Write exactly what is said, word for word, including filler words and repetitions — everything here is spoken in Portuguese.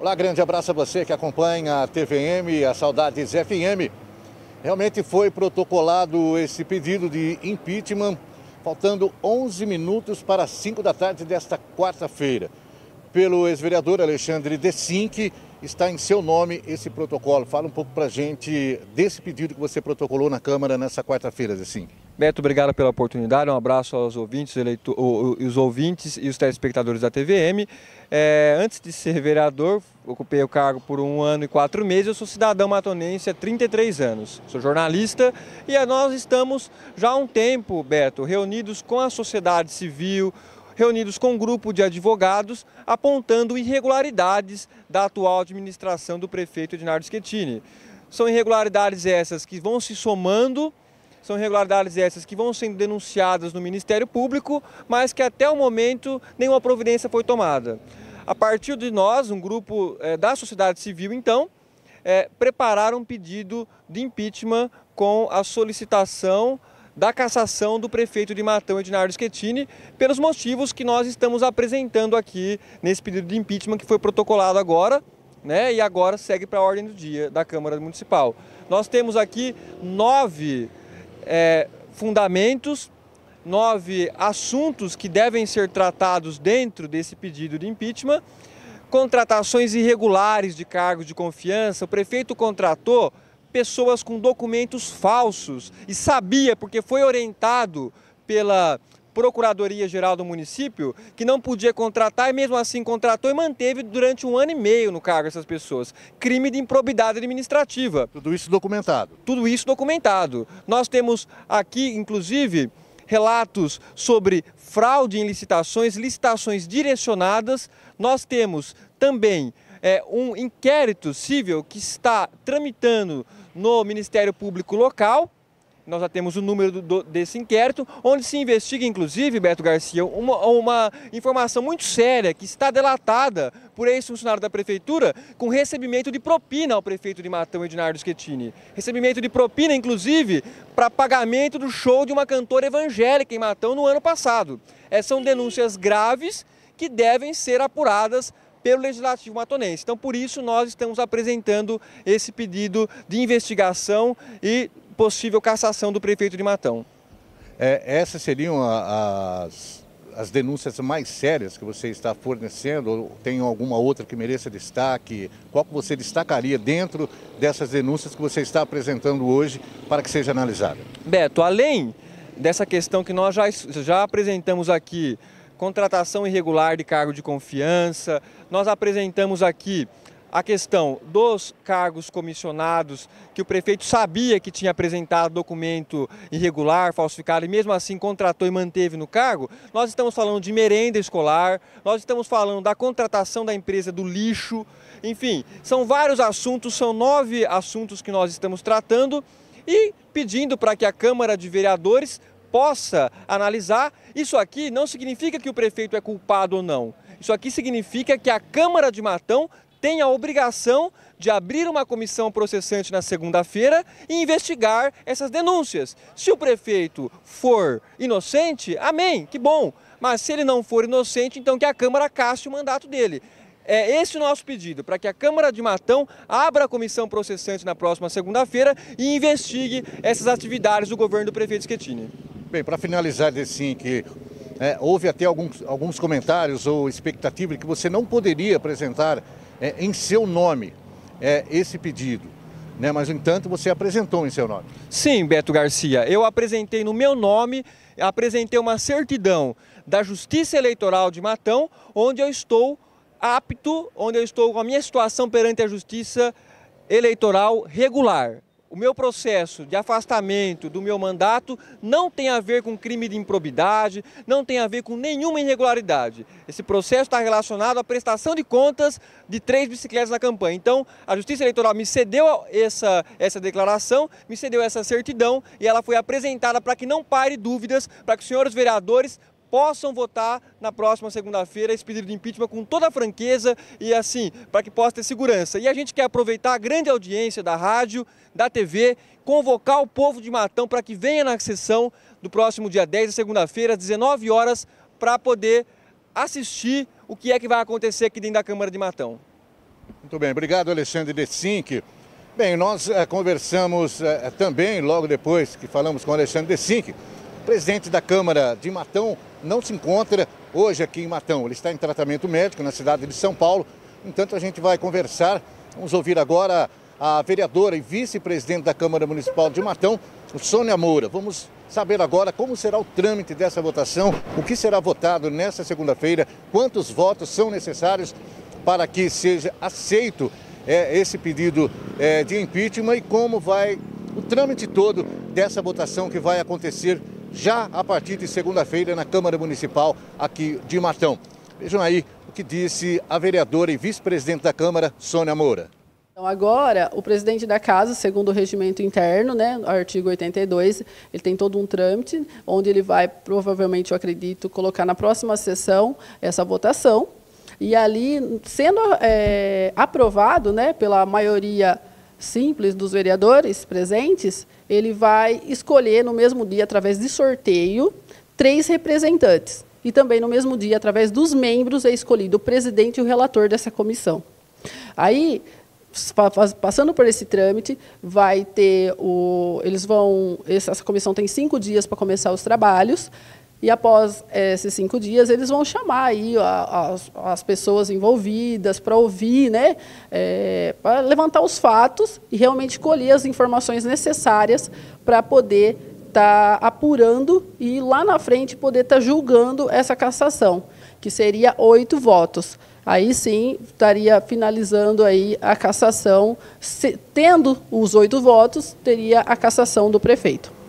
Olá, grande abraço a você que acompanha a T V M e a Saudades F M. Realmente foi protocolado esse pedido de impeachment, faltando onze minutos para cinco da tarde desta quarta-feira. Pelo ex-vereador Alexandre Decinck, está em seu nome esse protocolo. Fala um pouco para a gente desse pedido que você protocolou na Câmara nessa quarta-feira, Decinck. Beto, obrigado pela oportunidade, um abraço aos ouvintes, eleitor, os ouvintes e os telespectadores da T V M. É, antes de ser vereador, ocupei o cargo por um ano e quatro meses, eu sou cidadão matonense há trinta e três anos, sou jornalista e nós estamos já há um tempo, Beto, reunidos com a sociedade civil, reunidos com um grupo de advogados, apontando irregularidades da atual administração do prefeito Edinardo Schettini. São irregularidades essas que vão se somando, são irregularidades essas que vão sendo denunciadas no Ministério Público, mas que até o momento nenhuma providência foi tomada. A partir de nós, um grupo é, da sociedade civil, então, é, prepararam um pedido de impeachment com a solicitação da cassação do prefeito de Matão, Edinardo Schettini, pelos motivos que nós estamos apresentando aqui nesse pedido de impeachment que foi protocolado agora, né, e agora segue para a ordem do dia da Câmara Municipal. Nós temos aqui nove É, fundamentos, nove assuntos que devem ser tratados dentro desse pedido de impeachment. Contratações irregulares de cargos de confiança. O prefeito contratou pessoas com documentos falsos e sabia, porque foi orientado pela Procuradoria-Geral do município, que não podia contratar e mesmo assim contratou e manteve durante um ano e meio no cargo essas pessoas. Crime de improbidade administrativa. Tudo isso documentado? Tudo isso documentado. Nós temos aqui, inclusive, relatos sobre fraude em licitações, licitações direcionadas. Nós temos também é, um inquérito civil que está tramitando no Ministério Público local. Nós já temos o número do, do, desse inquérito, onde se investiga, inclusive, Beto Garcia, uma, uma informação muito séria que está delatada por ex-funcionário da Prefeitura com recebimento de propina ao prefeito de Matão, Edinardo Schettini. Recebimento de propina, inclusive, para pagamento do show de uma cantora evangélica em Matão no ano passado. Essas são denúncias graves que devem ser apuradas pelo Legislativo matonense. Então, por isso, nós estamos apresentando esse pedido de investigação e possível cassação do prefeito de Matão. É, essas seriam a, as, as denúncias mais sérias que você está fornecendo? Ou tem alguma outra que mereça destaque? Qual que você destacaria dentro dessas denúncias que você está apresentando hoje para que seja analisada? Beto, além dessa questão que nós já, já apresentamos aqui, contratação irregular de cargo de confiança, nós apresentamos aqui a questão dos cargos comissionados, que o prefeito sabia que tinha apresentado documento irregular, falsificado, e mesmo assim contratou e manteve no cargo. Nós estamos falando de merenda escolar, nós estamos falando da contratação da empresa do lixo, enfim, são vários assuntos, são nove assuntos que nós estamos tratando e pedindo para que a Câmara de Vereadores possa analisar. Isso aqui não significa que o prefeito é culpado ou não, isso aqui significa que a Câmara de Matão tem a obrigação de abrir uma comissão processante na segunda-feira e investigar essas denúncias. Se o prefeito for inocente, amém, que bom. Mas se ele não for inocente, então que a Câmara casse o mandato dele. É esse o nosso pedido, para que a Câmara de Matão abra a comissão processante na próxima segunda-feira e investigue essas atividades do governo do prefeito Schettini. Bem, para finalizar, Decinck, é, houve até alguns, alguns comentários ou expectativa de que você não poderia apresentar É, em seu nome é, esse pedido, né? Mas, no entanto, você apresentou em seu nome. Sim, Beto Garcia, eu apresentei no meu nome, apresentei uma certidão da Justiça Eleitoral de Matão, onde eu estou apto, onde eu estou com a minha situação perante a Justiça Eleitoral regular. O meu processo de afastamento do meu mandato não tem a ver com crime de improbidade, não tem a ver com nenhuma irregularidade. Esse processo está relacionado à prestação de contas de três bicicletas na campanha. Então, a Justiça Eleitoral me cedeu essa, essa declaração, me cedeu essa certidão e ela foi apresentada para que não pare dúvidas, para que os senhores vereadores possam votar na próxima segunda-feira esse pedido de impeachment com toda a franqueza e assim, para que possa ter segurança. E a gente quer aproveitar a grande audiência da rádio, da T V, convocar o povo de Matão para que venha na sessão do próximo dia dez, segunda-feira, às dezenove horas, para poder assistir o que é que vai acontecer aqui dentro da Câmara de Matão. Muito bem, obrigado, Alexandre Decinck. Bem, nós eh, conversamos eh, também, logo depois que falamos com o Alexandre Decinck, o presidente da Câmara de Matão não se encontra hoje aqui em Matão. Ele está em tratamento médico na cidade de São Paulo. Entanto, a gente vai conversar. Vamos ouvir agora a vereadora e vice-presidente da Câmara Municipal de Matão, Sônia Moura. Vamos saber agora como será o trâmite dessa votação, o que será votado nesta segunda-feira, quantos votos são necessários para que seja aceito é, esse pedido é, de impeachment e como vai o trâmite todo dessa votação que vai acontecer já a partir de segunda-feira na Câmara Municipal aqui de Matão. Vejam aí o que disse a vereadora e vice-presidente da Câmara, Sônia Moura. Então, agora, o presidente da casa, segundo o regimento interno, né, artigo oitenta e dois, ele tem todo um trâmite, onde ele vai, provavelmente, eu acredito, colocar na próxima sessão essa votação. E ali, sendo é, aprovado, né, pela maioria simples dos vereadores presentes, ele vai escolher no mesmo dia, através de sorteio, três representantes. E também no mesmo dia, através dos membros, é escolhido o presidente e o relator dessa comissão. Aí, passando por esse trâmite, vai ter o, eles vão, essa comissão tem cinco dias para começar os trabalhos. E após esses cinco dias, eles vão chamar aí as, as pessoas envolvidas para ouvir, né, é, para levantar os fatos e realmente colher as informações necessárias para poder estar tá apurando e lá na frente poder estar tá julgando essa cassação, que seria oito votos. Aí sim estaria finalizando aí a cassação, se, tendo os oito votos, teria a cassação do prefeito.